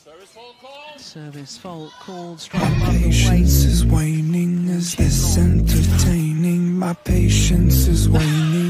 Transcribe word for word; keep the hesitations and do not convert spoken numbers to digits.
Service fault called. Straight My above the patience waist. is waning. Is this entertaining? My patience is waning.